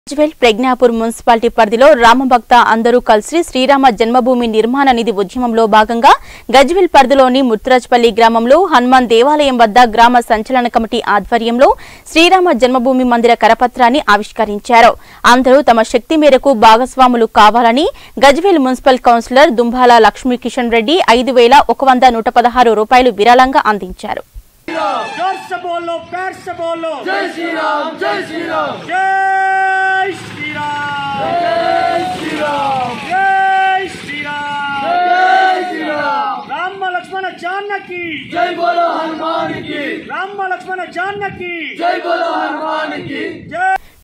Gajwel Pragnapur municipality పరిధిలో రామభక్త అందరూ కలిసి శ్రీరామ జన్మభూమి నిర్మాణ నిధి ఉద్యమంలో భాగంగా గజ్వేల్ పరిధిలోని ముత్రాజ్పల్లి గ్రామంలో హనుమాన్ దేవాలయం వద్ద గ్రామ సంచలన కమిటీ ఆధ్వర్యంలో శ్రీరామ జన్మభూమి మందిర కరపత్రాన్ని ఆవిష్కరించారు. అందరూ తమ శక్తి మేరకు భాగస్వాములు కావాలని గజ్వేల్ మున్సిపల్ కౌన్సిలర్ దుంబాల లక్ష్మీ కిషన్ రెడ్డి 5,116 రూపాయలు విరాళంగా అందించారు. राम लक्ष्मण जानकी जय बोलो हनुमान की। राम लक्ष्मण जानकी जय बोलो हनुमान की जय।